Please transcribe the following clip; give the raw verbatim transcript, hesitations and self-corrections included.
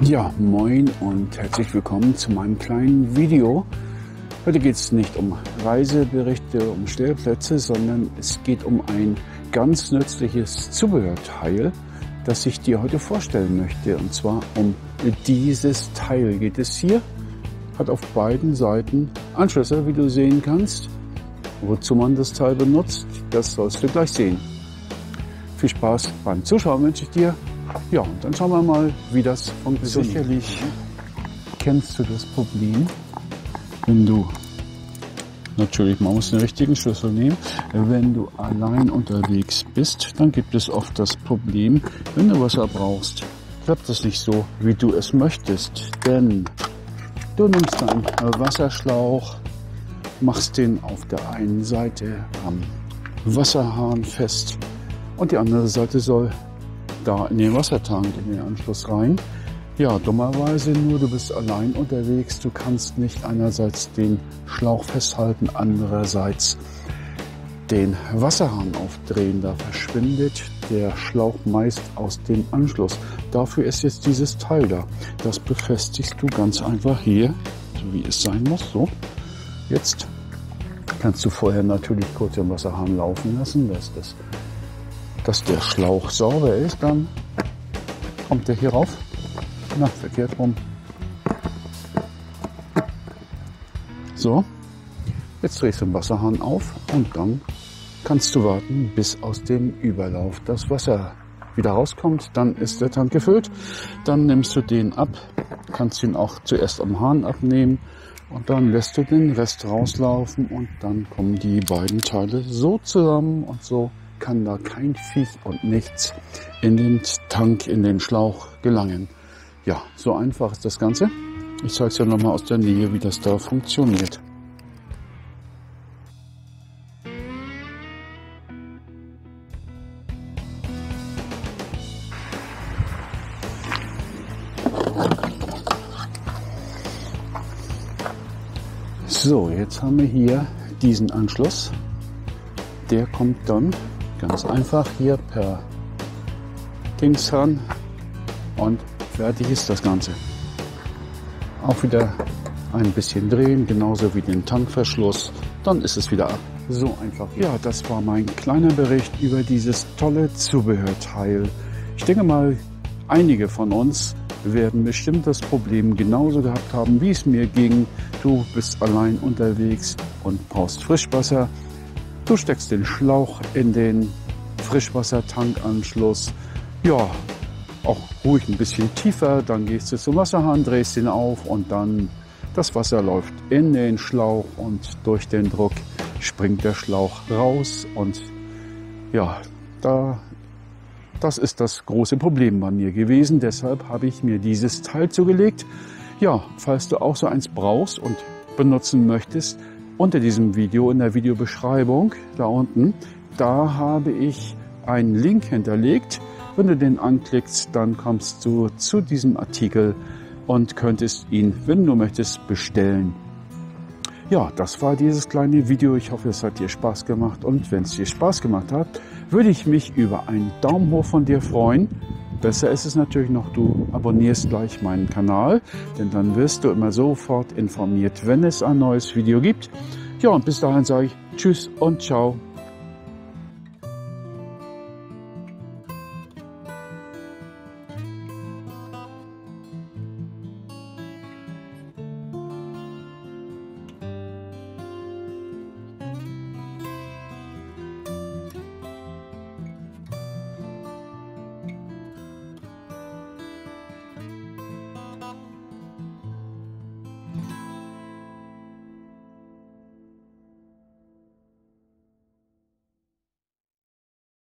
Ja, moin und herzlich willkommen zu meinem kleinen Video. Heute geht es nicht um Reiseberichte, um Stellplätze, sondern es geht um ein ganz nützliches Zubehörteil, das ich dir heute vorstellen möchte. Und zwar um dieses Teil geht es hier. Hat auf beiden Seiten Anschlüsse, wie du sehen kannst. Wozu man das Teil benutzt, das sollst du gleich sehen. Viel Spaß beim Zuschauen wünsche ich dir. Ja, und dann schauen wir mal, wie das funktioniert. Sicherlich kennst du das Problem, wenn du, natürlich, man muss den richtigen Schlüssel nehmen, wenn du allein unterwegs bist, dann gibt es oft das Problem, wenn du Wasser brauchst, klappt es nicht so, wie du es möchtest, denn du nimmst deinen Wasserschlauch, machst den auf der einen Seite am Wasserhahn fest und die andere Seite soll da in den Wassertank, in den Anschluss rein. Ja, dummerweise nur, du bist allein unterwegs, du kannst nicht einerseits den Schlauch festhalten, andererseits den Wasserhahn aufdrehen. Da verschwindet der Schlauch meist aus dem Anschluss. Dafür ist jetzt dieses Teil da. Das befestigst du ganz einfach hier, so wie es sein muss. So, jetzt kannst du vorher natürlich kurz den Wasserhahn laufen lassen, dass das dass der Schlauch sauber ist, dann kommt der hier rauf, na, verkehrt rum. So, jetzt drehst du den Wasserhahn auf und dann kannst du warten, bis aus dem Überlauf das Wasser wieder rauskommt. Dann ist der Tank gefüllt, dann nimmst du den ab, kannst ihn auch zuerst am Hahn abnehmen und dann lässt du den Rest rauslaufen und dann kommen die beiden Teile so zusammen und so kann da kein Viech und nichts in den Tank, in den Schlauch gelangen. Ja, so einfach ist das Ganze. Ich zeige es dir nochmal aus der Nähe, wie das da funktioniert. So, jetzt haben wir hier diesen Anschluss. Der kommt dann ganz einfach hier per Dings ran und fertig ist das Ganze. Auch wieder ein bisschen drehen, genauso wie den Tankverschluss, dann ist es wieder ab. So einfach. Ja, das war mein kleiner Bericht über dieses tolle Zubehörteil. Ich denke mal, einige von uns werden bestimmt das Problem genauso gehabt haben, wie es mir ging. Du bist allein unterwegs und brauchst Frischwasser. Du steckst den Schlauch in den Frischwassertankanschluss. Ja, auch ruhig ein bisschen tiefer. Dann gehst du zum Wasserhahn, drehst ihn auf und dann das Wasser läuft in den Schlauch und durch den Druck springt der Schlauch raus. Und ja, da, das ist das große Problem bei mir gewesen. Deshalb habe ich mir dieses Teil zugelegt. Ja, falls du auch so eins brauchst und benutzen möchtest, unter diesem Video, in der Videobeschreibung, da unten, da habe ich einen Link hinterlegt. Wenn du den anklickst, dann kommst du zu diesem Artikel und könntest ihn, wenn du möchtest, bestellen. Ja, das war dieses kleine Video. Ich hoffe, es hat dir Spaß gemacht. Und wenn es dir Spaß gemacht hat, würde ich mich über einen Daumen hoch von dir freuen. Besser ist es natürlich noch, du abonnierst gleich meinen Kanal, denn dann wirst du immer sofort informiert, wenn es ein neues Video gibt. Ja, und bis dahin sage ich Tschüss und Ciao.